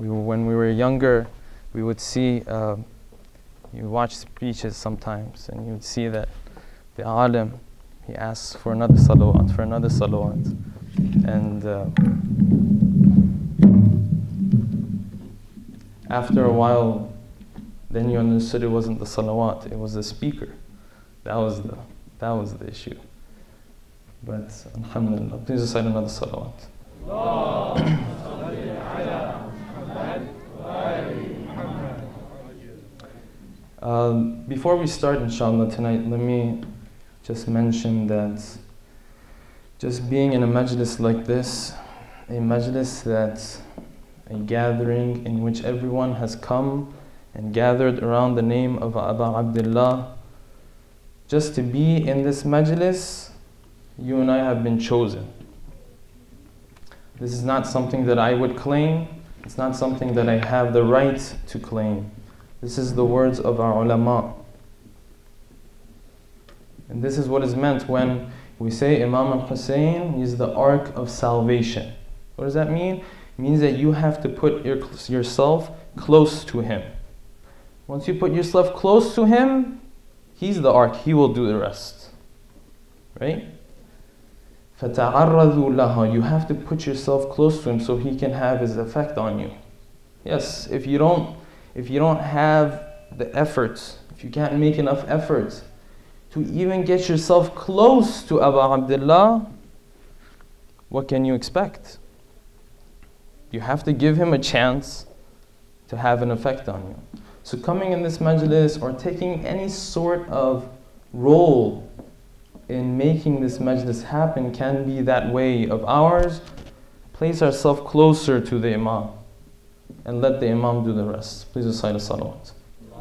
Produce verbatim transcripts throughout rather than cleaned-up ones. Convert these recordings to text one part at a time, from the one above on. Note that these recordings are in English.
we, when we were younger, we would see, uh, you watch speeches sometimes, and you would see that the alim, he asks for another salawat, for another salawat. And uh, after a while, then you understood it wasn't the salawat, it was the speaker. That was the, that was the issue. But alhamdulillah, please recite another salawat. Uh, before we start, inshallah, tonight, let me just mention that just being in a majlis like this, a majlis that's a gathering in which everyone has come and gathered around the name of Abu Abdullah, just to be in this majlis, you and I have been chosen. This is not something that I would claim. It's not something that I have the right to claim. This is the words of our ulama. And this is what is meant when we say Imam al-Hussein is the ark of salvation. What does that mean? It means that you have to put your, yourself close to him. Once you put yourself close to him, he's the ark, he will do the rest. Right? فَتَعَرَّضُوا لَهَا. You have to put yourself close to him so he can have his effect on you. Yes, if you don't, if you don't have the effort, if you can't make enough effort to even get yourself close to Abu Abdullah, what can you expect? You have to give him a chance to have an effect on you. So coming in this majlis or taking any sort of role in making this majlis happen can be that way of ours. Place ourselves closer to the Imam and let the Imam do the rest. Please recite a salawat.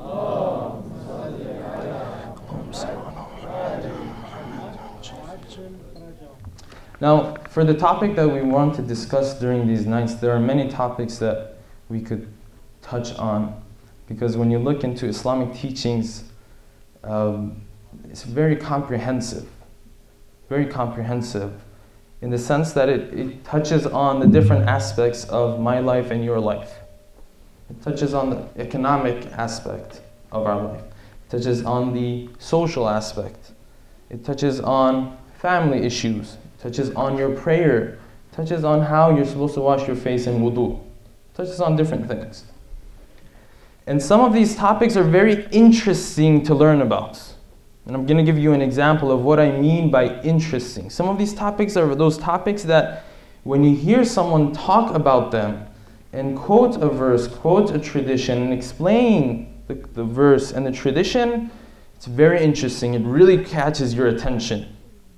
Now, for the topic that we want to discuss during these nights, there are many topics that we could touch on, because when you look into Islamic teachings, um, it's very comprehensive, very comprehensive, in the sense that it, it touches on the different aspects of my life and your life. It touches on the economic aspect of our life. It touches on the social aspect. It touches on family issues. It touches on your prayer. It touches on how you're supposed to wash your face in wudu. It touches on different things. And some of these topics are very interesting to learn about. And I'm going to give you an example of what I mean by interesting. Some of these topics are those topics that when you hear someone talk about them and quote a verse, quote a tradition, and explain the, the verse and the tradition, it's very interesting. It really catches your attention.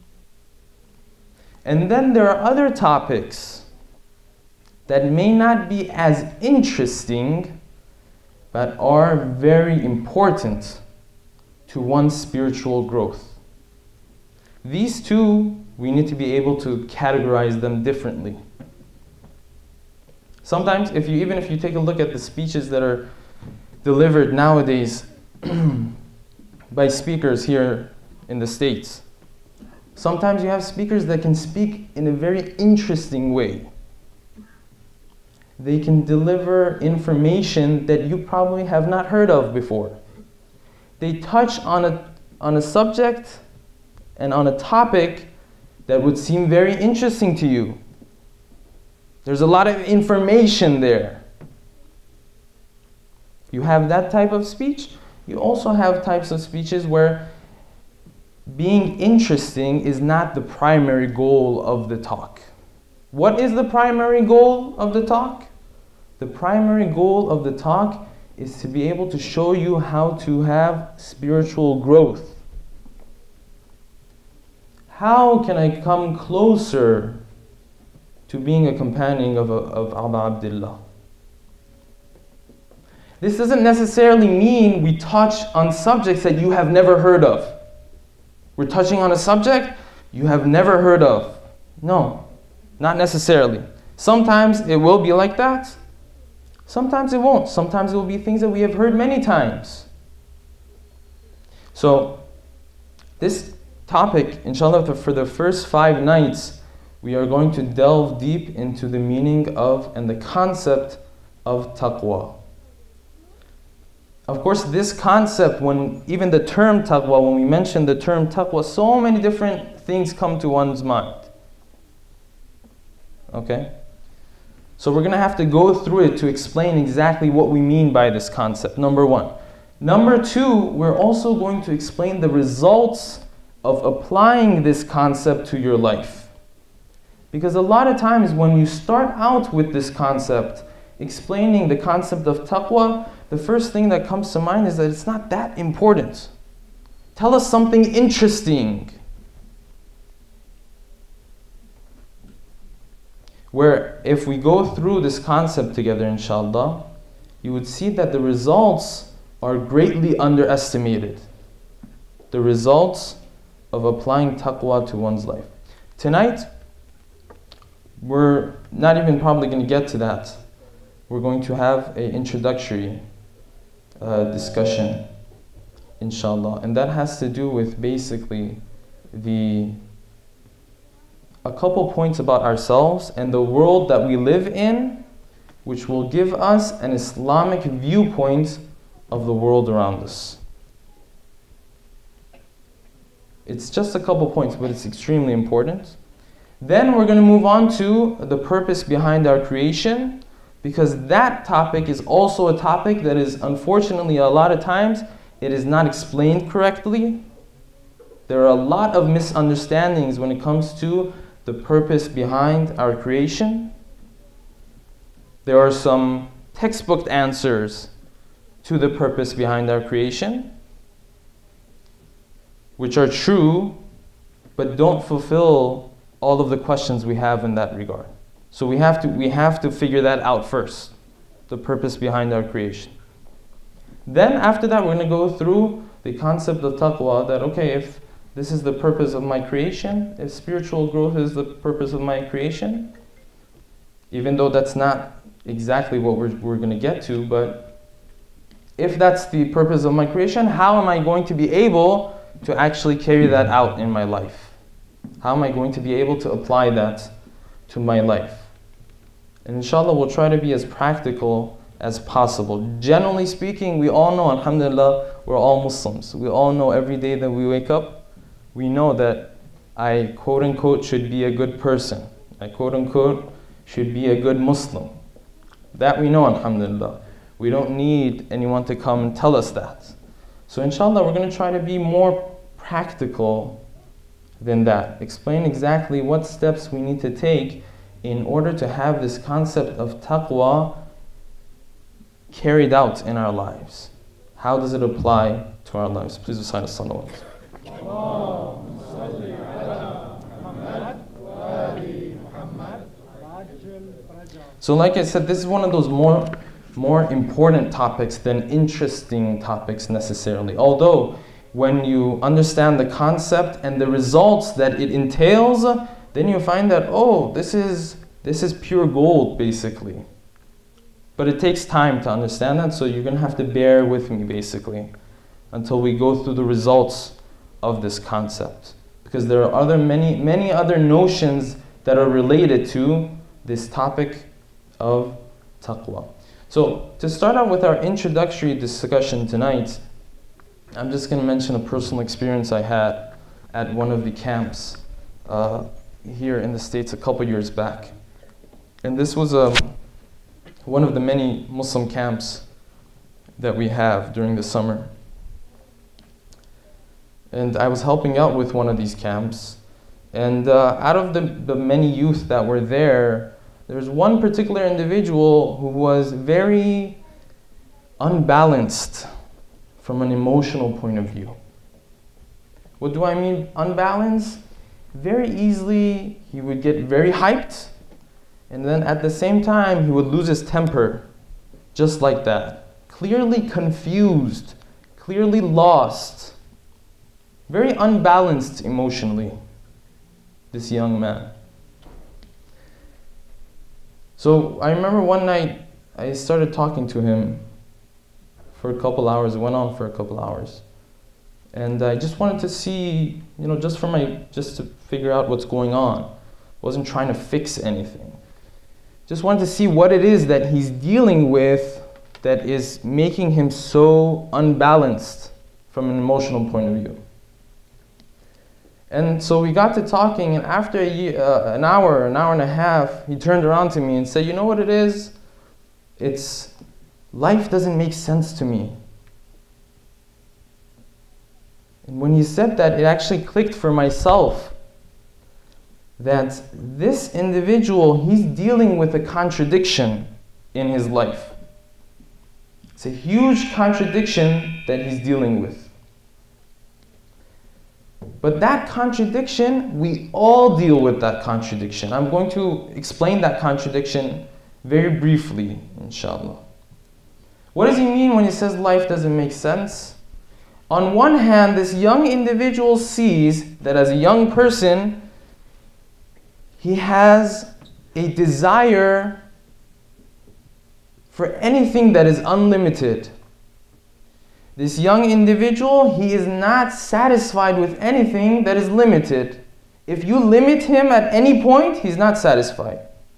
And then there are other topics that may not be as interesting, but are very important to one's spiritual growth. These two, we need to be able to categorize them differently. Sometimes, if you even if you take a look at the speeches that are delivered nowadays by speakers here in the States, sometimes you have speakers that can speak in a very interesting way. They can deliver information that you probably have not heard of before. They touch on a, on a subject and on a topic that would seem very interesting to you. There's a lot of information there. You have that type of speech. You also have types of speeches where being interesting is not the primary goal of the talk. What is the primary goal of the talk? The primary goal of the talk is to be able to show you how to have spiritual growth. How can I come closer to being a companion of, of Abu Abdullah? This doesn't necessarily mean we touch on subjects that you have never heard of. We're touching on a subject you have never heard of. No, not necessarily. Sometimes it will be like that. Sometimes it won't. Sometimes it will be things that we have heard many times. So, this topic, inshallah, for the first five nights, we are going to delve deep into the meaning of and the concept of taqwa. Of course, this concept, when even the term taqwa, when we mention the term taqwa, so many different things come to one's mind. Okay? So we're going to have to go through it to explain exactly what we mean by this concept, number one. Number two, we're also going to explain the results of applying this concept to your life. Because a lot of times when you start out with this concept, explaining the concept of taqwa, the first thing that comes to mind is that it's not that important. Tell us something interesting. Where if we go through this concept together, inshallah, you would see that the results are greatly underestimated. The results of applying taqwa to one's life. Tonight, we're not even probably going to get to that. We're going to have an introductory uh, discussion, inshallah. And that has to do with basically the a couple points about ourselves and the world that we live in, which will give us an Islamic viewpoint of the world around us. It's just a couple points, but it's extremely important. Then we're going to move on to the purpose behind our creation, because that topic is also a topic that is, unfortunately, a lot of times, it is not explained correctly. There are a lot of misunderstandings when it comes to the purpose behind our creation. There are some textbook answers to the purpose behind our creation, which are true, but don't fulfill all of the questions we have in that regard. So we have to we have to figure that out first, the purpose behind our creation. Then after that, we're going to go through the concept of taqwa, that okay, if this is the purpose of my creation, if spiritual growth is the purpose of my creation, even though that's not exactly what we're, we're going to get to, but if that's the purpose of my creation, how am I going to be able to actually carry that out in my life? How am I going to be able to apply that to my life? And inshallah, we'll try to be as practical as possible. Generally speaking, we all know, alhamdulillah, we're all Muslims. We all know every day that we wake up, we know that I, quote unquote, should be a good person. I, quote unquote, should be a good Muslim. That we know, alhamdulillah. We don't need anyone to come and tell us that. So inshallah, we're going to try to be more practical than that. Explain exactly what steps we need to take in order to have this concept of taqwa carried out in our lives. How does it apply to our lives? Please recite a salawat. So like I said, this is one of those more, more important topics than interesting topics necessarily. Although, when you understand the concept and the results that it entails, then you find that, oh, this is, this is pure gold, basically. But it takes time to understand that, so you're going to have to bear with me, basically, until we go through the results of this concept. Because there are other many, many other notions that are related to this topic of taqwa. So, to start out with our introductory discussion tonight, I'm just going to mention a personal experience I had at one of the camps uh, here in the States a couple years back. And this was a, one of the many Muslim camps that we have during the summer. And I was helping out with one of these camps. And uh, out of the, the many youth that were there, there was one particular individual who was very unbalanced from an emotional point of view. What do I mean unbalanced? Very easily, he would get very hyped, and then at the same time, he would lose his temper, just like that. Clearly confused, clearly lost, very unbalanced emotionally, this young man. So I remember one night, I started talking to him for a couple hours. It went on for a couple hours. And I just wanted to see, you know, just for my, just to figure out what's going on. I wasn't trying to fix anything. just wanted to see what it is that he's dealing with that is making him so unbalanced from an emotional point of view. And so we got to talking, and after a year, uh, an hour, an hour and a half, he turned around to me and said, you know what it is? It's, life doesn't make sense to me. And when he said that, it actually clicked for myself that this individual, he's dealing with a contradiction in his life. It's a huge contradiction that he's dealing with. But that contradiction, we all deal with that contradiction. I'm going to explain that contradiction very briefly, inshallah. What does he mean when he says life doesn't make sense? On one hand, this young individual sees that as a young person, he has a desire for anything that is unlimited. This young individual, he is not satisfied with anything that is limited. If you limit him at any point, he's not satisfied.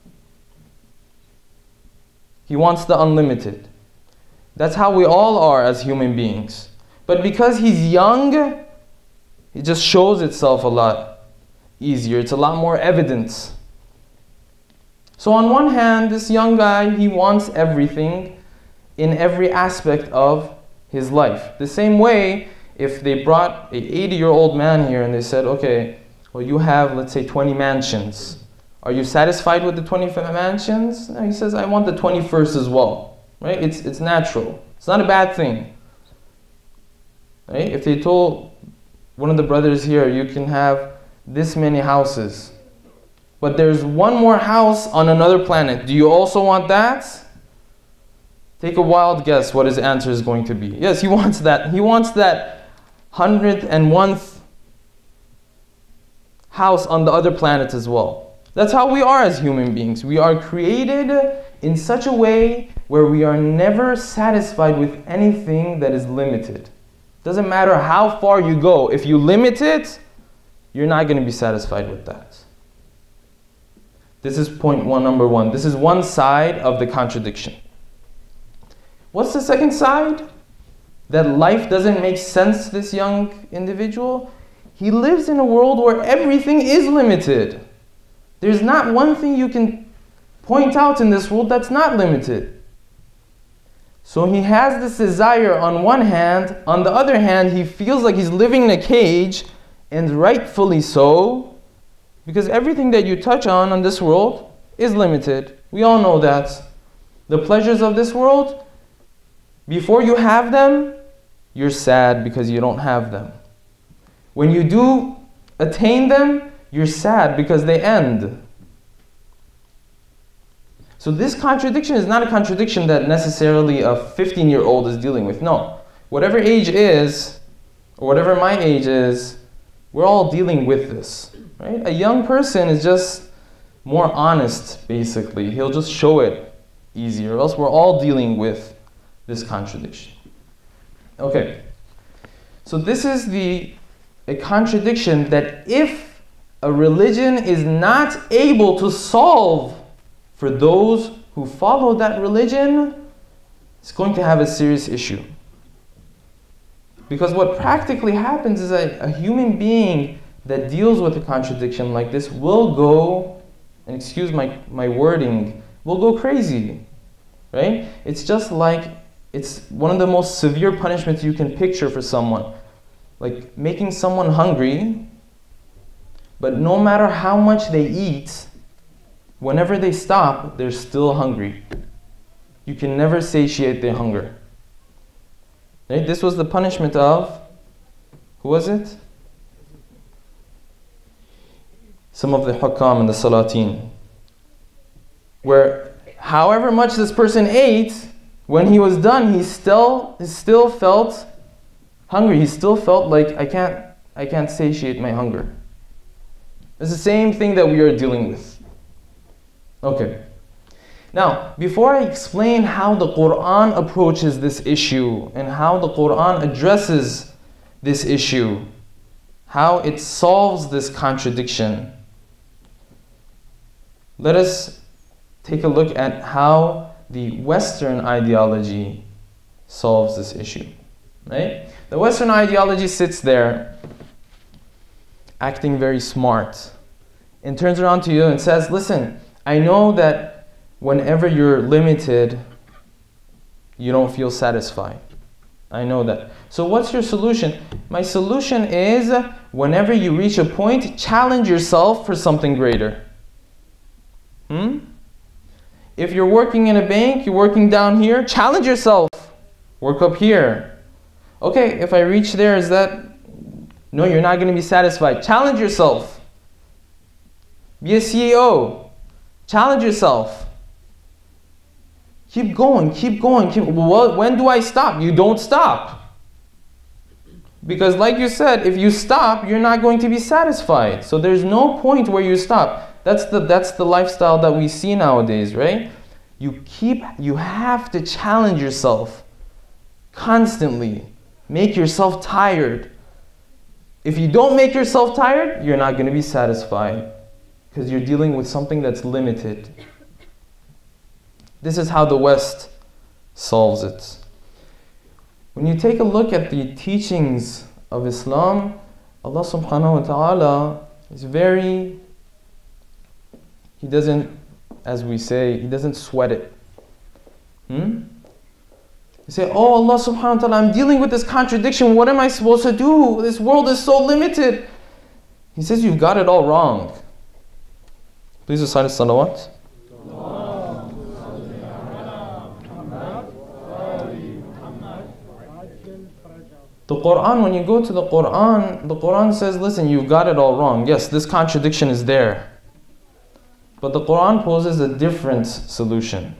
He wants the unlimited. That's how we all are as human beings. But because he's young, it just shows itself a lot easier. It's a lot more evidence. So on one hand, this young guy, he wants everything in every aspect of his life. The same way, if they brought an eighty-year-old man here and they said, okay, well, you have, let's say, twenty mansions. Are you satisfied with the twenty mansions? No, he says, I want the twenty-first as well. Right? It's, it's natural. It's not a bad thing. Right? If they told one of the brothers here, you can have this many houses, but there's one more house on another planet. Do you also want that? Take a wild guess what his answer is going to be. Yes, he wants that. He wants that hundredth and one house on the other planet as well. That's how we are as human beings. We are created in such a way where we are never satisfied with anything that is limited. Doesn't matter how far you go. If you limit it, you're not going to be satisfied with that. This is point one, number one. This is one side of the contradiction. What's the second side? That life doesn't make sense to this young individual. He lives in a world where everything is limited. There's not one thing you can point out in this world that's not limited. So he has this desire on one hand. On the other hand, he feels like he's living in a cage, and rightfully so, because everything that you touch on in this world is limited. We all know that. The pleasures of this world, before you have them, you're sad because you don't have them. When you do attain them, you're sad because they end. So this contradiction is not a contradiction that necessarily a fifteen-year-old is dealing with. No. Whatever age is, or whatever my age is, we're all dealing with this. Right? A young person is just more honest, basically. He'll just show it easier, or else we're all dealing with this contradiction. Okay. So this is the a contradiction that if a religion is not able to solve for those who follow that religion, it's going to have a serious issue. Because what practically happens is that a human being that deals with a contradiction like this will go, and excuse my, my wording, will go crazy. Right? It's just like, it's one of the most severe punishments you can picture for someone. Like making someone hungry, but no matter how much they eat, whenever they stop, they're still hungry. You can never satiate their hunger. Right? This was the punishment of, who was it? Some of the hukam and the salatin. Where however much this person ate, when he was done, he still, he still felt hungry. He still felt like, I can't, I can't satiate my hunger. It's the same thing that we are dealing with. Okay. Now, before I explain how the Quran approaches this issue and how the Quran addresses this issue, how it solves this contradiction, let us take a look at how the Western ideology solves this issue, right? The Western ideology sits there acting very smart and turns around to you and says, listen, I know that whenever you're limited, you don't feel satisfied. I know that. So what's your solution? My solution is, whenever you reach a point, challenge yourself for something greater. Hmm? If you're working in a bank, you're working down here, challenge yourself. Work up here. Okay, if I reach there, is that... No, you're not going to be satisfied. Challenge yourself. Be a C E O. Challenge yourself. Keep going, keep going. Keep, well, when do I stop? You don't stop. Because like you said, if you stop, you're not going to be satisfied. So there's no point where you stop. That's the, that's the lifestyle that we see nowadays, right? You keep, you have to challenge yourself constantly. Make yourself tired. If you don't make yourself tired, you're not going to be satisfied because you're dealing with something that's limited. This is how the West solves it. When you take a look at the teachings of Islam, Allah subhanahu wa ta'ala is very, He doesn't, as we say, He doesn't sweat it. Hmm? You say, oh Allah subhanahu wa ta'ala, I'm dealing with this contradiction. What am I supposed to do? This world is so limited. He says, you've got it all wrong. Please recite salawat. The Quran, when you go to the Quran, the Quran says, listen, you've got it all wrong. Yes, this contradiction is there. But the Quran poses a different solution.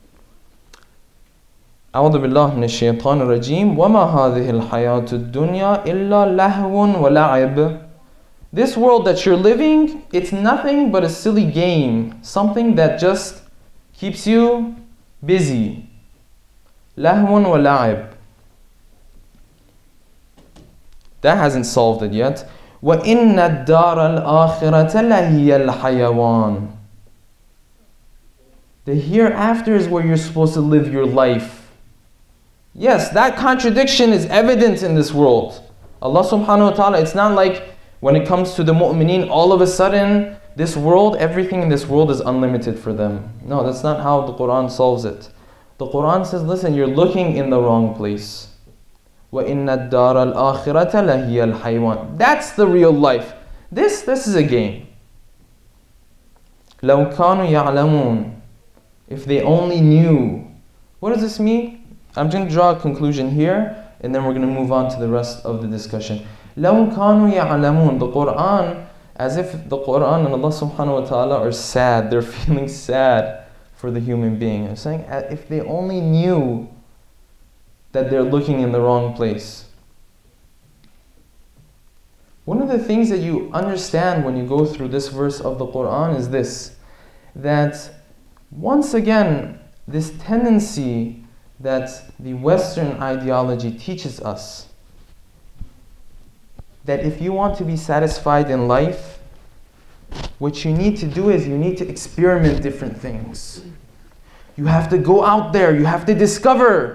أعوذ بالله من الشيطان الرجيم وما هذه الحياة الدنيا إلا لهو ولعب. This world that you're living, it's nothing but a silly game. Something that just keeps you busy. لهو ولعب. That hasn't solved it yet. وَإِنَّ الدَّارَ الْآخِرَةَ لَهِيَ الْحَيَوَانِ. The hereafter is where you're supposed to live your life. Yes, that contradiction is evident in this world. Allah subhanahu wa ta'ala, it's not like when it comes to the mu'mineen, all of a sudden, this world, everything in this world is unlimited for them. No, that's not how the Quran solves it. The Quran says, listen, you're looking in the wrong place. وَإِنَّ الدَّارَ الْآخِرَةَ لَهِيَ الْحَيْوَانِ. That's the real life. This, this is a game. لَوْ كَانُوا يَعْلَمُونَ. If they only knew. What does this mean? I'm going to draw a conclusion here, and then we're going to move on to the rest of the discussion. لَوْ كَانُوا يَعْلَمُونَ. The Quran, as if the Quran and Allah subhanahu wa ta'ala are sad. They're feeling sad for the human being. I'm saying, if they only knew that they're looking in the wrong place. One of the things that you understand when you go through this verse of the Quran is this, that once again, this tendency that the Western ideology teaches us, that if you want to be satisfied in life, what you need to do is you need to experiment different things. You have to go out there, you have to discover.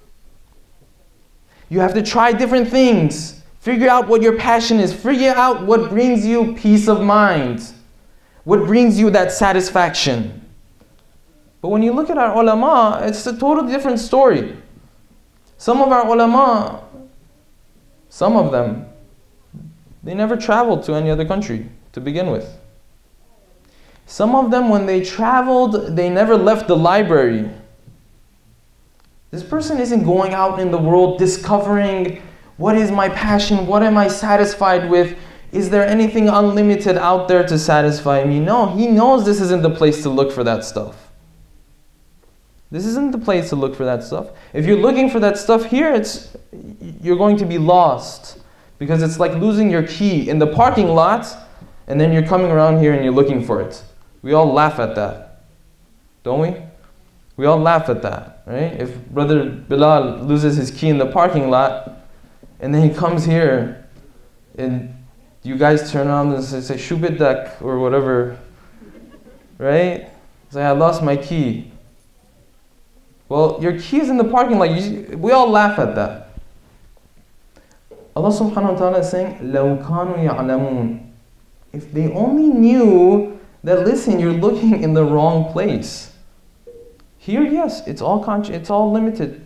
You have to try different things. Figure out what your passion is. Figure out what brings you peace of mind. What brings you that satisfaction. But when you look at our ulama, it's a totally different story. Some of our ulama, some of them, they never traveled to any other country to begin with. Some of them, when they traveled, they never left the library. This person isn't going out in the world discovering what is my passion, what am I satisfied with, is there anything unlimited out there to satisfy me? No, he knows this isn't the place to look for that stuff. This isn't the place to look for that stuff. If you're looking for that stuff here, it's you're going to be lost. Because it's like losing your key in the parking lot, and then you're coming around here and you're looking for it. We all laugh at that, don't we? We all laugh at that, right? If Brother Bilal loses his key in the parking lot, and then he comes here, and you guys turn around and say, Shubidak, or whatever, right? It's like, I lost my key. Well, your key is in the parking lot. You, we all laugh at that. Allah subhanahu wa ta'ala is saying, لَوْ كَانُوا يَعْلَمُونَ. If they only knew that, listen, you're looking in the wrong place. Here, yes, it's all con- it's all limited.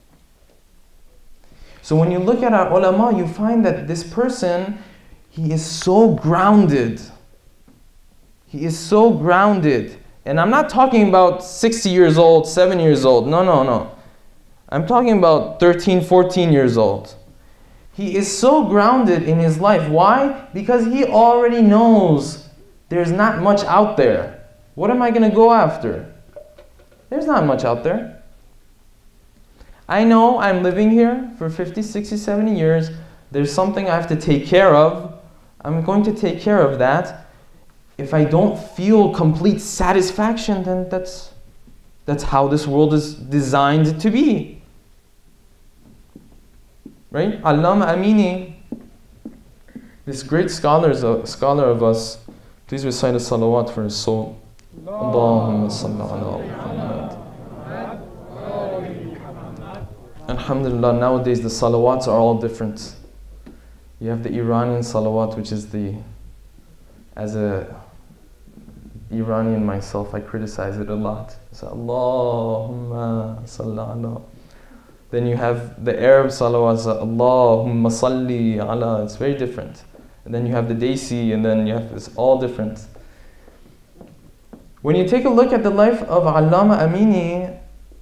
So when you look at our ulama, you find that this person, he is so grounded. He is so grounded. And I'm not talking about sixty years old, seven years old. No, no, no. I'm talking about thirteen, fourteen years old. He is so grounded in his life. Why? Because he already knows there's not much out there. What am I going to go after? There's not much out there. I know I'm living here for fifty, sixty, seventy years. There's something I have to take care of. I'm going to take care of that. If I don't feel complete satisfaction, then that's, that's how this world is designed to be. Right? Allama Amini, this great scholar, is a scholar of us. Please recite a salawat for his soul. Allahumma salli ala Muhammad. Alhamdulillah, nowadays the salawats are all different. You have the Iranian salawat, which is the, as a Iranian myself, I criticize it a lot. So, Allahumma salli ala. Then you have the Arab salawats, Allahumma salli ala. It's very different. And then you have the Desi, and then you have, it's all different. When you take a look at the life of Allama Amini,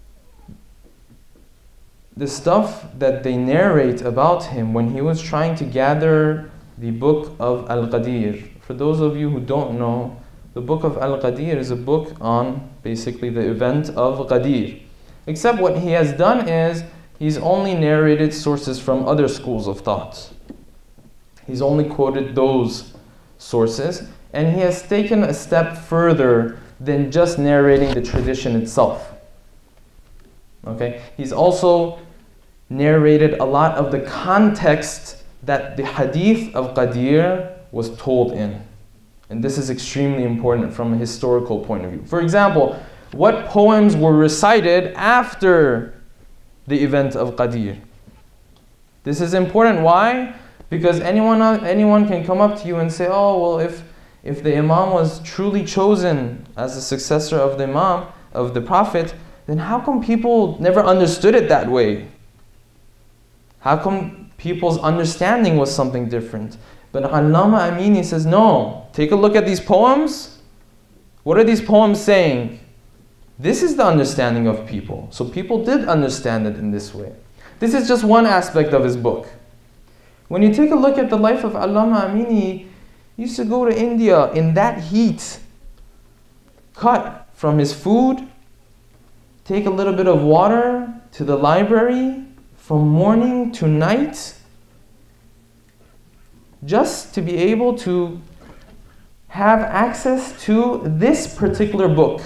the stuff that they narrate about him when he was trying to gather the book of Al-Qadir. For those of you who don't know, the book of Al-Qadir is a book on basically the event of Qadir. Except what he has done is, he's only narrated sources from other schools of thought. He's only quoted those sources, and he has taken a step further than just narrating the tradition itself. Okay? He's also narrated a lot of the context that the hadith of Qadir was told in. And this is extremely important from a historical point of view. For example, what poems were recited after the event of Qadir? This is important. Why? Because anyone, anyone can come up to you and say, oh, well, if, if the Imam was truly chosen as the successor of the Imam, of the Prophet, then how come people never understood it that way? How come people's understanding was something different? But Allama Amini says, no, take a look at these poems. What are these poems saying? This is the understanding of people. So people did understand it in this way. This is just one aspect of his book. When you take a look at the life of Allama Amini, he used to go to India in that heat, cut from his food, take a little bit of water to the library from morning to night, just to be able to have access to this particular book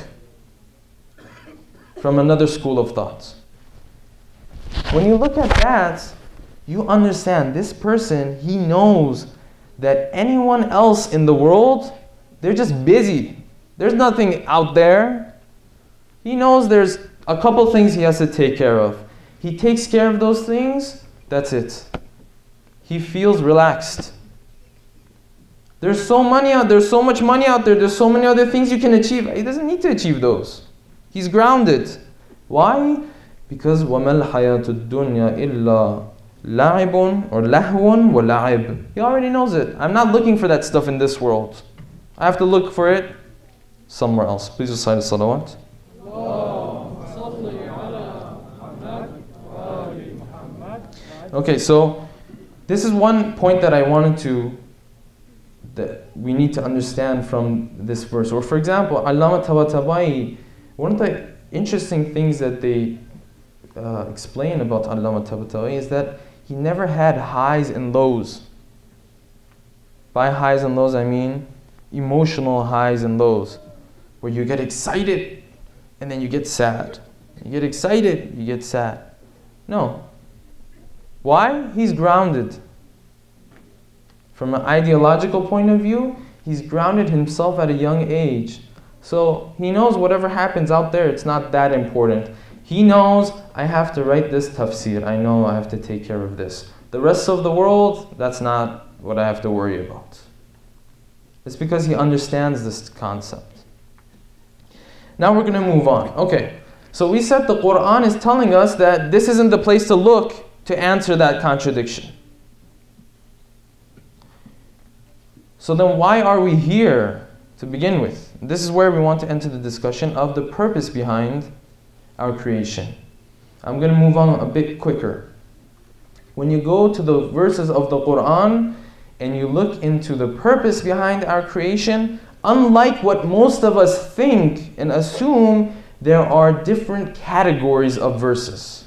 from another school of thought. When you look at that, you understand this person, he knows that anyone else in the world, they're just busy. There's nothing out there. He knows there's a couple things he has to take care of. He takes care of those things, that's it. He feels relaxed. There's so money out there's so much money out there, there's so many other things you can achieve. He doesn't need to achieve those. He's grounded. Why? Because وَمَا الْحَيَاةُ الدُّنْيَا إِلَّا لَعِبٌ or لَهْوٌ وَلَعِبٌ. He already knows it. I'm not looking for that stuff in this world. I have to look for it somewhere else. Please recite a salawat. Okay, so this is one point that I wanted to, that we need to understand from this verse. Or for example, Allama Tabatabai, one of the interesting things that they uh, explain about Allama Tabatabai is that he never had highs and lows. By highs and lows, I mean emotional highs and lows, where you get excited and then you get sad. You get excited, you get sad. No. Why? He's grounded. From an ideological point of view, he's grounded himself at a young age, So he knows whatever happens out there, it's not that important. He knows, I have to write this tafsir. I know I have to take care of this. The rest of the world, that's not what I have to worry about. It's because he understands this concept. Now we're going to move on. Okay, so we said the Quran is telling us that this isn't the place to look to answer that contradiction. So then why are we here to begin with? This is where we want to enter the discussion of the purpose behind our creation. I'm going to move on a bit quicker. When you go to the verses of the Quran and you look into the purpose behind our creation, unlike what most of us think and assume, there are different categories of verses.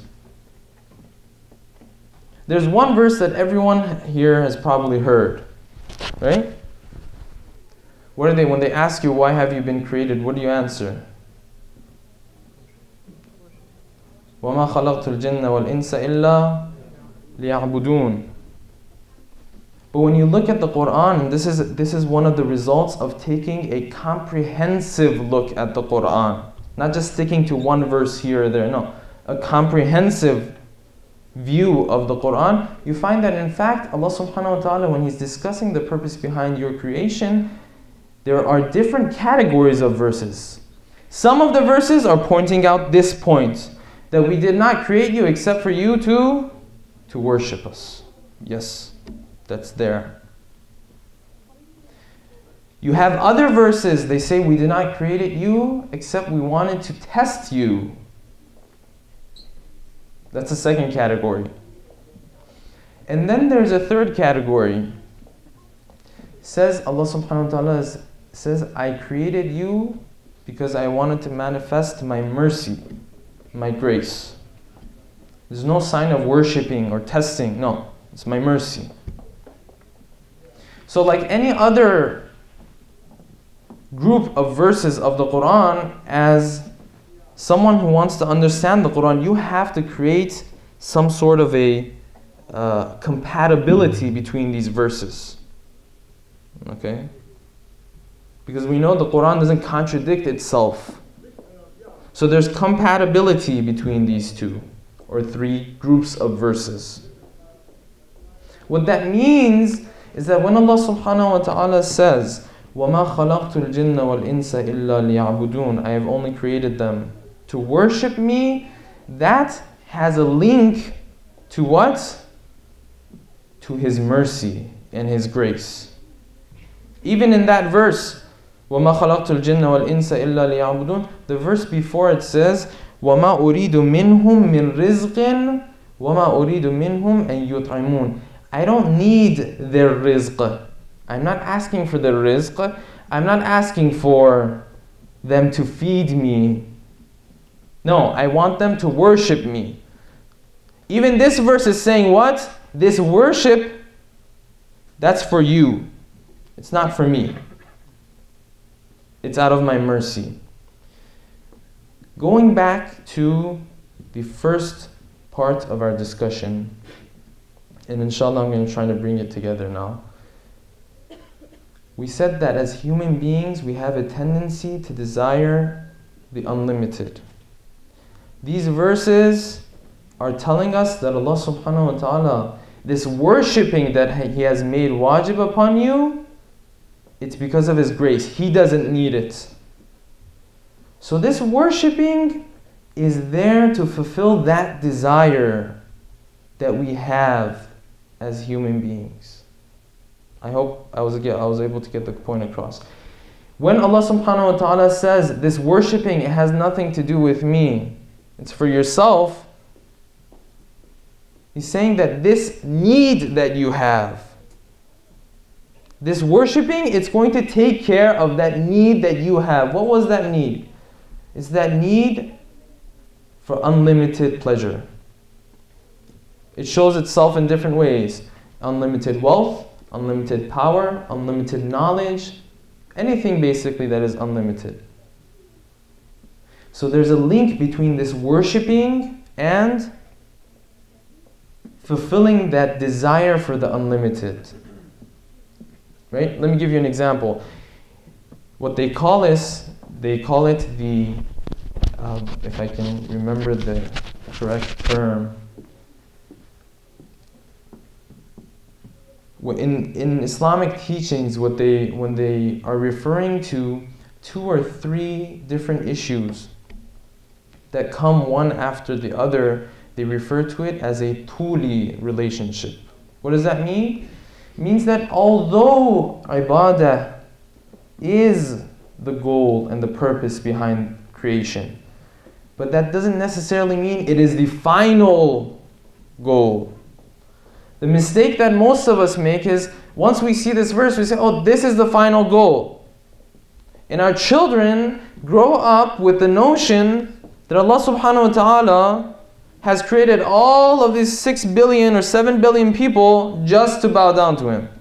There's one verse that everyone here has probably heard, right? What are they? When they ask you, why have you been created? What do you answer? وَمَا خَلَقْتُ الْجِنَّ وَالْإِنسَ إِلَّا لِيَعْبُدُونَ. But when you look at the Quran, this is, this is one of the results of taking a comprehensive look at the Quran. Not just sticking to one verse here or there, no. A comprehensive view of the Quran. You find that in fact, Allah subhanahu wa ta'ala, when He's discussing the purpose behind your creation, there are different categories of verses. Some of the verses are pointing out this point, that we did not create you except for you to, to worship us. Yes, that's there. You have other verses, they say we did not create you except we wanted to test you. That's the second category. And then there's a third category. Says Allah subhanahu wa ta'ala says, I created you because I wanted to manifest my mercy, my grace. There's no sign of worshipping or testing. No, it's my mercy. So like any other group of verses of the Quran, as someone who wants to understand the Quran, you have to create some sort of a uh, compatibility between these verses. Okay? Because we know the Quran doesn't contradict itself. So there's compatibility between these two or three groups of verses. What that means is that when Allah subhanahu wa ta'ala says, وَمَا خَلَقْتُ الْجِنَّ وَالْإِنسَ إِلَّا لِيَعْبُدُونَ, I have only created them to worship me, that has a link to what? To His mercy and His grace. Even in that verse, وَمَا خَلَقْتُ الْجِنَّ وَالْإِنسَ إِلَّا لِيَعْبُدُونَ, the verse before it says, وَمَا أُرِيدُ مِنْهُمْ مِنْ رِزْقٍ وَمَا أُرِيدُ مِنْهُمْ أَنْ يُطْعِمُونَ. I don't need their rizq. I'm not asking for their rizq. I'm not asking for them to feed me. No, I want them to worship me. Even this verse is saying what? This worship, that's for you. It's not for me. It's out of my mercy. Going back to the first part of our discussion, and inshallah I'm going to try to bring it together now. We said that as human beings we have a tendency to desire the unlimited. These verses are telling us that Allah subhanahu wa ta'ala, this worshipping that He has made wajib upon you, it's because of His grace. He doesn't need it. So this worshipping is there to fulfill that desire that we have as human beings. I hope I was, I was able to get the point across. When Allah subhanahu wa ta'ala says this worshipping, it has nothing to do with me, it's for yourself, He's saying that this need that you have, this worshipping, it's going to take care of that need that you have. What was that need? It's that need for unlimited pleasure. It shows itself in different ways. Unlimited wealth, unlimited power, unlimited knowledge, anything basically that is unlimited. So there's a link between this worshipping and fulfilling that desire for the unlimited. Right? Let me give you an example. What they call is they call it the, uh, if I can remember the correct term, in, in Islamic teachings, what they, when they are referring to two or three different issues that come one after the other, they refer to it as a tuli relationship. What does that mean? It means that although ibadah is the goal and the purpose behind creation, but that doesn't necessarily mean it is the final goal. The mistake that most of us make is, once we see this verse, we say, oh, this is the final goal. And our children grow up with the notion that Allah subhanahu wa ta'ala has created all of these six billion or seven billion people just to bow down to Him.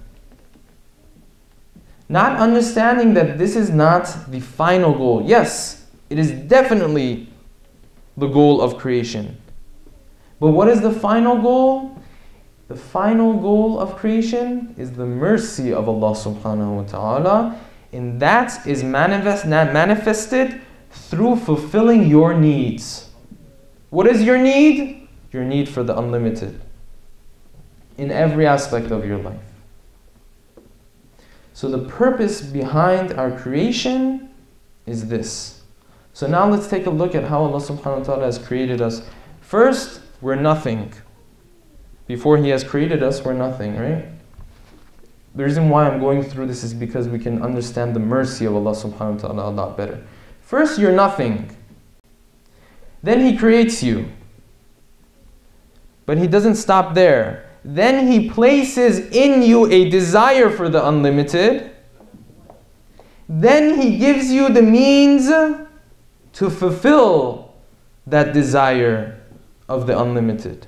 Not understanding that this is not the final goal. Yes, it is definitely the goal of creation. But what is the final goal? The final goal of creation is the mercy of Allah subhanahu wa ta'ala, and that is manifest, manifested through fulfilling your needs. What is your need? Your need for the unlimited in every aspect of your life. So the purpose behind our creation is this. So now let's take a look at how Allah subhanahu wa ta'ala has created us. First, we're nothing. Before He has created us, we're nothing, right? The reason why I'm going through this is because we can understand the mercy of Allah subhanahu wa ta'ala a lot better. First, you're nothing. Then He creates you. But He doesn't stop there. Then He places in you a desire for the unlimited. Then He gives you the means to fulfill that desire of the unlimited.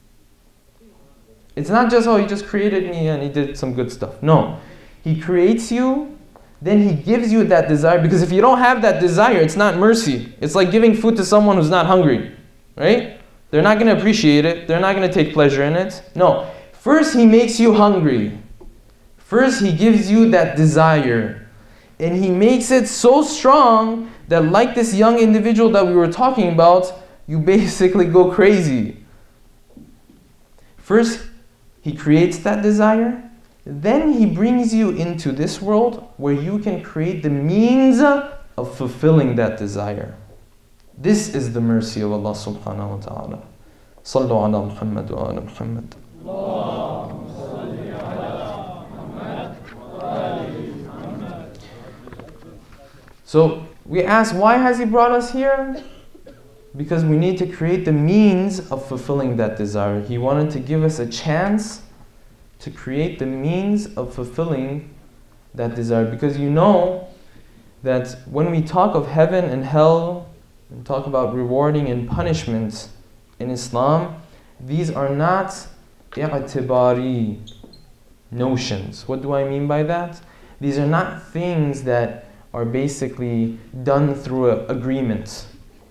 It's not just, oh, He just created me and He did some good stuff. No. He creates you, then He gives you that desire. Because if you don't have that desire, it's not mercy. It's like giving food to someone who's not hungry. Right? They're not going to appreciate it. They're not going to take pleasure in it. No. First, He makes you hungry. First, He gives you that desire. And He makes it so strong that, like this young individual that we were talking about, you basically go crazy. First, He creates that desire. Then He brings you into this world where you can create the means of fulfilling that desire. This is the mercy of Allah subhanahu wa ta'ala. Sallu ala Muhammad wa ala Muhammad. So we ask, why has He brought us here? Because we need to create the means of fulfilling that desire. He wanted to give us a chance to create the means of fulfilling that desire. Because you know that when we talk of heaven and hell, and talk about rewarding and punishment in Islam, these are not i'tibari notions. What do I mean by that? These are not things that are basically done through an agreement.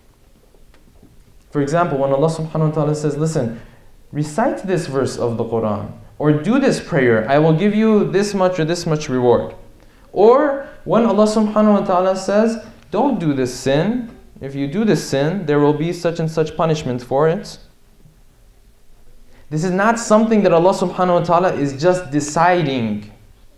For example, when Allah subhanahu wa ta'ala says, listen, recite this verse of the Quran, or do this prayer, I will give you this much or this much reward. Or when Allah subhanahu wa ta'ala says, don't do this sin, if you do this sin, there will be such and such punishment for it. This is not something that Allah subhanahu wa ta'ala is just deciding.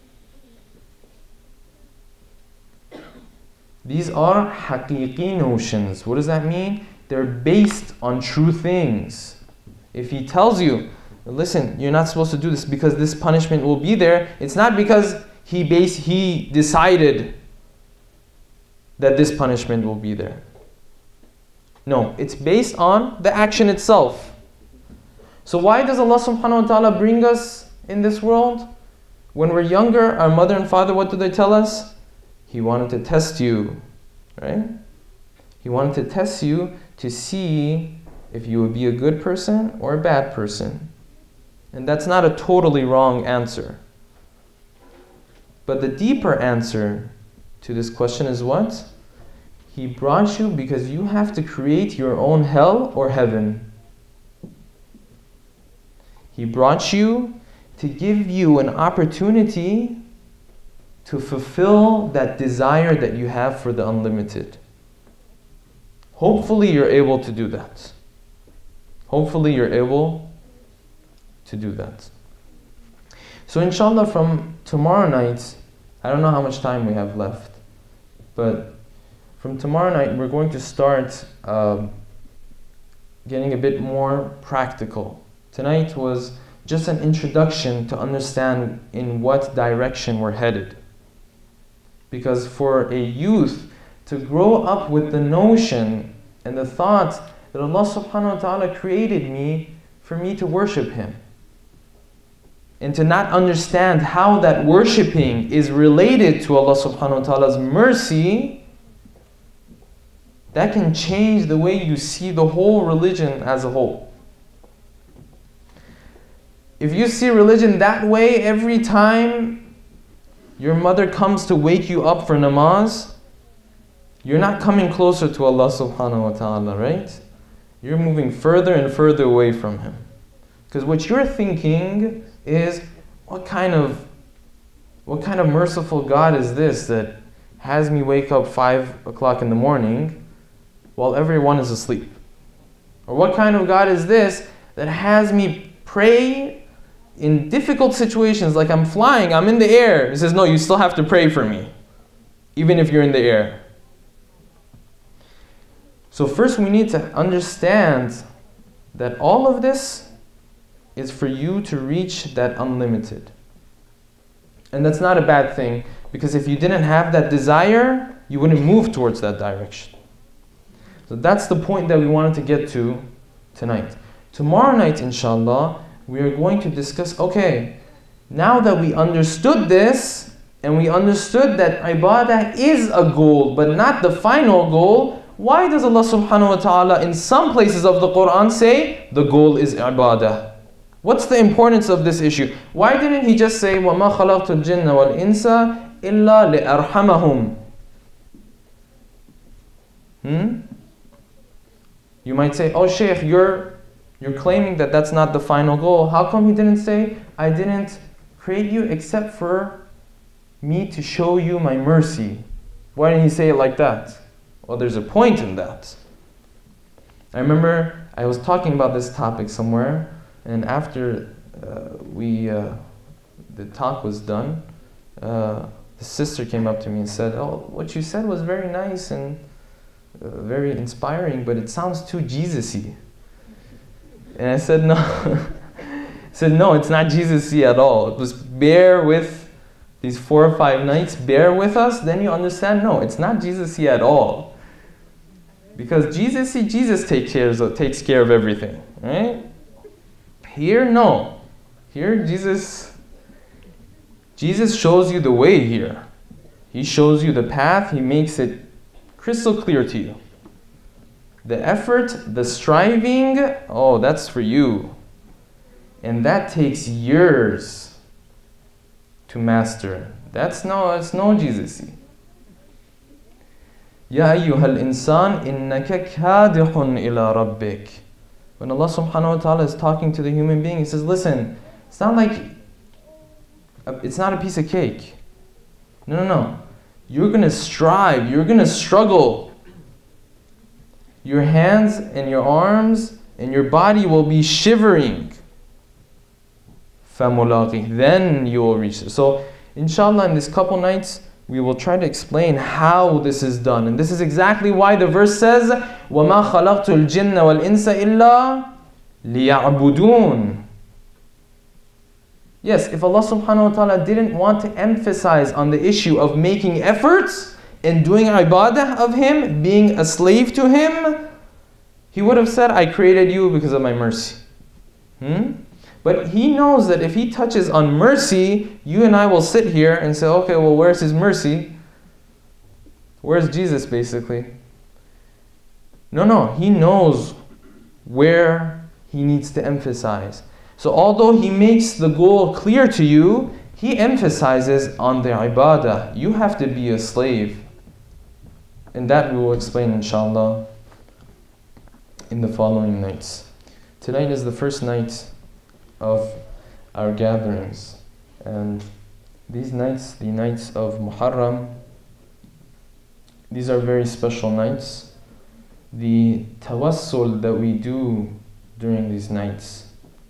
These are haqiqi notions. What does that mean? They're based on true things. If He tells you, listen, you're not supposed to do this because this punishment will be there, it's not because He base, He decided that this punishment will be there. No, it's based on the action itself. So why does Allah subhanahu wa ta'ala bring us in this world? When we're younger, our mother and father, what do they tell us? He wanted to test you, right? He wanted to test you to see if you would be a good person or a bad person. And that's not a totally wrong answer. But the deeper answer to this question is what? He brought you because you have to create your own hell or heaven. He brought you to give you an opportunity to fulfill that desire that you have for the unlimited. Hopefully you're able to do that. Hopefully you're able to do that. So inshallah, from tomorrow night, I don't know how much time we have left, but from tomorrow night we're going to start um, getting a bit more practical. Tonight was just an introduction to understand in what direction we're headed. Because for a youth to grow up with the notion and the thought that Allah subhanahu wa ta'ala created me for me to worship Him, and to not understand how that worshipping is related to Allah subhanahu wa ta'ala's mercy, that can change the way you see the whole religion as a whole. If you see religion that way, every time your mother comes to wake you up for namaz, you're not coming closer to Allah subhanahu wa ta'ala, right? You're moving further and further away from Him. Because what you're thinking is, what kind of what kind of merciful God is this that has me wake up five o'clock in the morning while everyone is asleep? Or what kind of God is this that has me pray in difficult situations, like I'm flying, I'm in the air? He says, no, you still have to pray for me, even if you're in the air. So first we need to understand that all of this is for you to reach that unlimited. And that's not a bad thing, because if you didn't have that desire, you wouldn't move towards that direction. So that's the point that we wanted to get to tonight. Tomorrow night, inshallah, we are going to discuss, okay, now that we understood this, and we understood that ibadah is a goal, but not the final goal, why does Allah subhanahu wa ta'ala in some places of the Quran say, the goal is ibadah? What's the importance of this issue? Why didn't He just say, وَمَا خَلَقْتُ الْجِنَّ وَالْإِنسَ إِلَّا لِأَرْحَمَهُم? Hmm? You might say, oh Shaykh, you're, you're claiming that that's not the final goal. How come He didn't say, I didn't create you except for me to show you my mercy? Why didn't He say it like that? Well, there's a point in that. I remember I was talking about this topic somewhere, and after uh, we uh, the talk was done, uh, the sister came up to me and said, oh, what you said was very nice and uh, very inspiring, but it sounds too Jesus-y. And I said, no. I said, no, it's not Jesus-y at all. It was bear with these four or five nights, bear with us, then you understand, no, it's not Jesus-y at all. Because Jesus-y, Jesus takes care of, takes care of everything, right? Here, no. Here, Jesus, Jesus shows you the way here. He shows you the path. He makes it crystal clear to you. The effort, the striving, oh, that's for you. And that takes years to master. That's no, it's no Jesus-y. Ya ayyuhal insan innaka kadihun ila rabbik. When Allah subhanahu wa ta'ala is talking to the human being, He says, listen, it's not like, a, it's not a piece of cake. No, no, no. You're going to strive. You're going to struggle. Your hands and your arms and your body will be shivering. فَمُلَاقِهِ. Then you will reach it. So, inshallah, in this couple nights, we will try to explain how this is done. And this is exactly why the verse says, وَمَا خَلَقْتُ الْجِنَّ وَالْإِنسَ إِلَّا لِيَعْبُدُونَ. Yes, if Allah subhanahu wa ta'ala didn't want to emphasize on the issue of making efforts and doing ibadah of Him, being a slave to Him, He would have said, I created you because of my mercy. Hmm? But He knows that if He touches on mercy, you and I will sit here and say, okay, well, where's His mercy? Where's Jesus, basically? No, no, He knows where He needs to emphasize. So although He makes the goal clear to you, He emphasizes on the ibadah. You have to be a slave. And that we will explain, inshallah, in the following nights. Tonight is the first night of our gatherings, and these nights, the nights of Muharram, these are very special nights. The tawassul that we do during these nights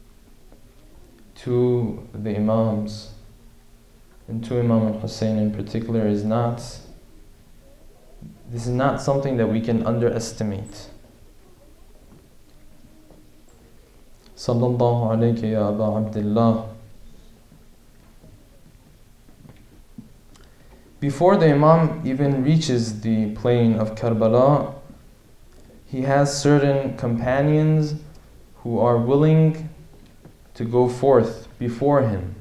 to the Imams, and to Imam al-Hussein in particular, is not, this is not something that we can underestimate. Sallallahu alayka ya Aba Abdullah. Before the Imam even reaches the plain of Karbala, he has certain companions who are willing to go forth before him.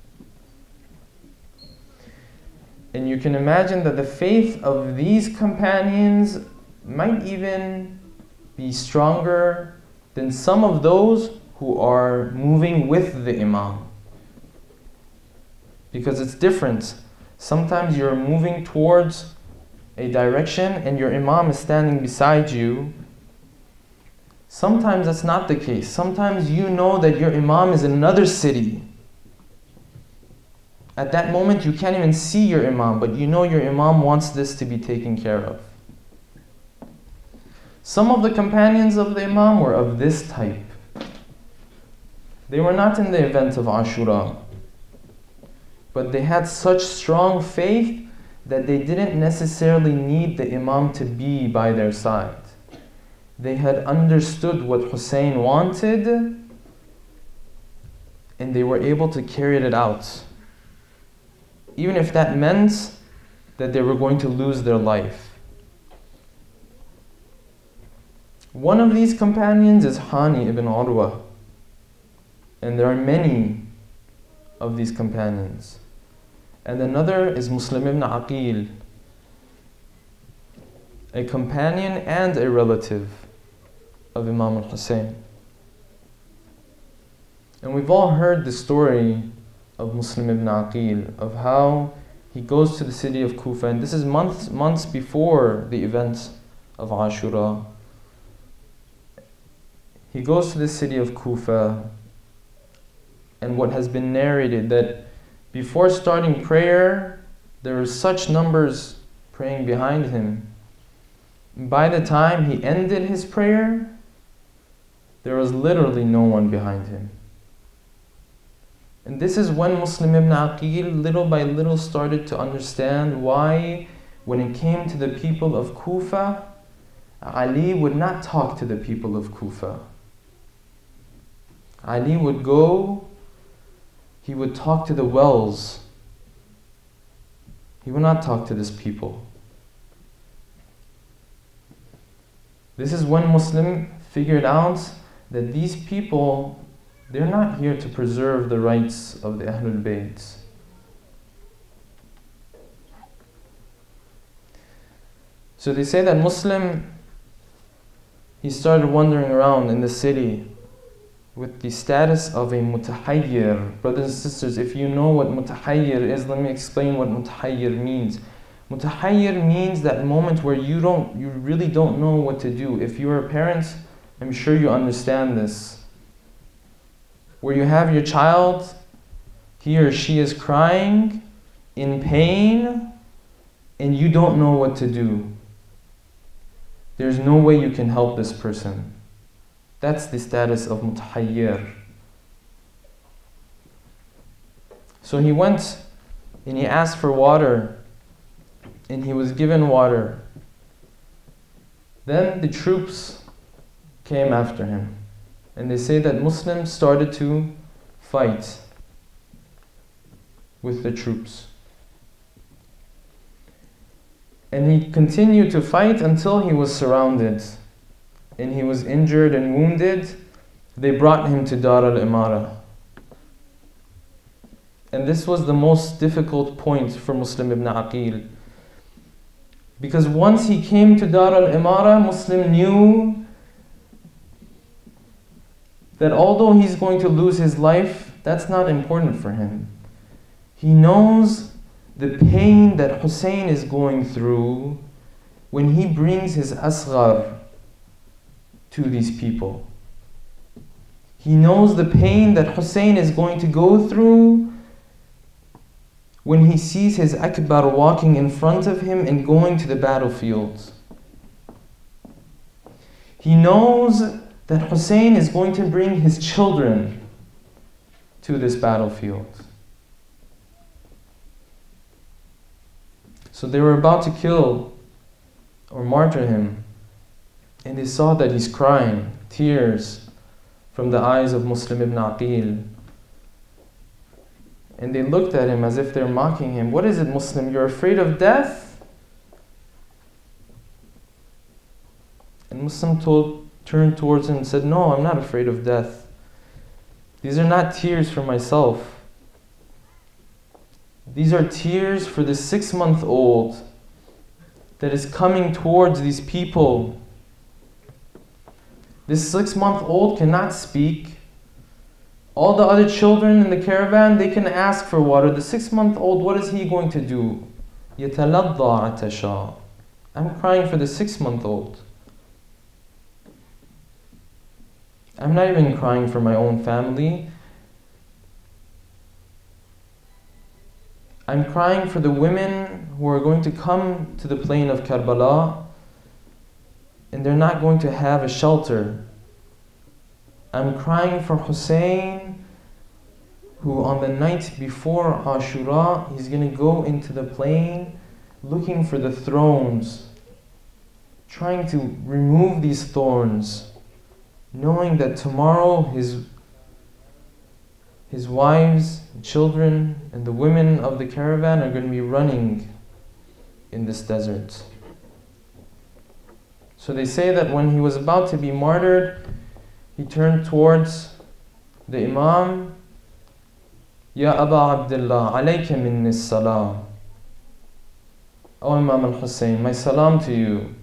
And you can imagine that the faith of these companions might even be stronger than some of those who are moving with the Imam. Because it's different. Sometimes you're moving towards a direction and your Imam is standing beside you. Sometimes that's not the case. Sometimes you know that your Imam is in another city. At that moment you can't even see your Imam, but you know your Imam wants this to be taken care of. Some of the companions of the Imam were of this type. They were not in the event of Ashura, but they had such strong faith that they didn't necessarily need the Imam to be by their side. They had understood what Hussein wanted, and they were able to carry it out, even if that meant that they were going to lose their life. One of these companions is Hani ibn Urwa, and there are many of these companions. And another is Muslim ibn Aqil, a companion and a relative of Imam al-Hussein. And we've all heard the story of Muslim ibn Aqil, of how he goes to the city of Kufa, and this is months, months before the events of Ashura. He goes to the city of Kufa, and what has been narrated, that before starting prayer, there were such numbers praying behind him. By the time he ended his prayer, there was literally no one behind him. And this is when Muslim ibn Aqil little by little started to understand why, when it came to the people of Kufa, Ali would not talk to the people of Kufa. Ali would go, he would talk to the wells. He would not talk to this people. This is when Muslim figured out that these people, they're not here to preserve the rights of the Ahlul Bayt. So they say that Muslim, he started wandering around in the city with the status of a mutahayyir. Brothers and sisters, if you know what mutahayyir is, let me explain what mutahayyir means. Mutahayyir means that moment where you don't, you really don't know what to do. If you're a parent, I'm sure you understand this. Where you have your child, he or she is crying, in pain, and you don't know what to do. There's no way you can help this person. That's the status of mutahayyir. So he went and he asked for water, and he was given water. Then the troops came after him, and they say that Muslims started to fight with the troops. And he continued to fight until he was surrounded, and he was injured and wounded. They brought him to Dar al-Imara. And this was the most difficult point for Muslim ibn Aqil, because once he came to Dar al-Imara, Muslim knew that although he's going to lose his life, that's not important for him. He knows the pain that Hussein is going through when he brings his asghar to these people. He knows the pain that Hussein is going to go through when he sees his Akbar walking in front of him and going to the battlefield. He knows that Hussein is going to bring his children to this battlefield. So they were about to kill or martyr him, and they saw that he's crying, tears from the eyes of Muslim ibn Aqil. And they looked at him as if they're mocking him. What is it, Muslim? You're afraid of death? And Muslim told, turned towards him and said, no, I'm not afraid of death. These are not tears for myself. These are tears for the six-month-old that is coming towards these people. This six-month-old cannot speak. All the other children in the caravan, they can ask for water. The six-month-old, what is he going to do? يَتَلَضَّى عَتَشًا. I'm crying for the six-month-old. I'm not even crying for my own family. I'm crying for the women who are going to come to the plain of Karbala and they're not going to have a shelter. I'm crying for Hussein, who on the night before Ashura, he's going to go into the plain looking for the thrones, trying to remove these thorns, knowing that tomorrow his His wives, children, and the women of the caravan are going to be running in this desert. So they say that when he was about to be martyred, he turned towards the Imam, Ya Aba Abdullah, alayka minni salam. O Imam al-Hussein, my salam to you.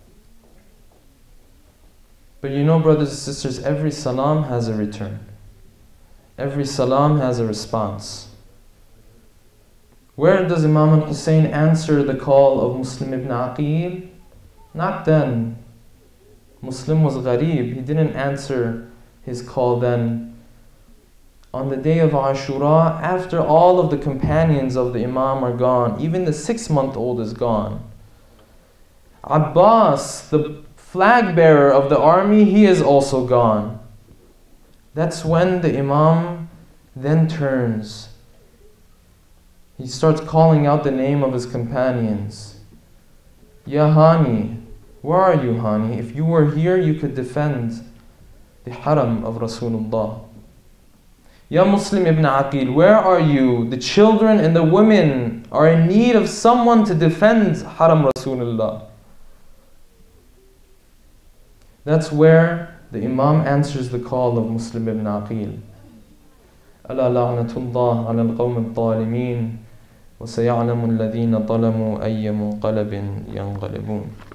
But you know, brothers and sisters, every salam has a return. Every salam has a response. Where does Imam al-Hussein answer the call of Muslim ibn Aqil? Not then. Muslim was gharib. He didn't answer his call then. On the day of Ashura, after all of the companions of the Imam are gone, even the six-month-old is gone. Abbas, the flag bearer of the army, he is also gone. That's when the Imam then turns. He starts calling out the name of his companions. Ya Hani, where are you, Hani? If you were here, you could defend the haram of Rasulullah. Ya Muslim ibn Aqil, where are you? The children and the women are in need of someone to defend haram Rasulullah. That's where the Imam answers the call of Muslim ibn Aqil. ألا لعنة الله على القوم الظالمين وسيعلم الذين ظلموا أي منقلب ينقلبون.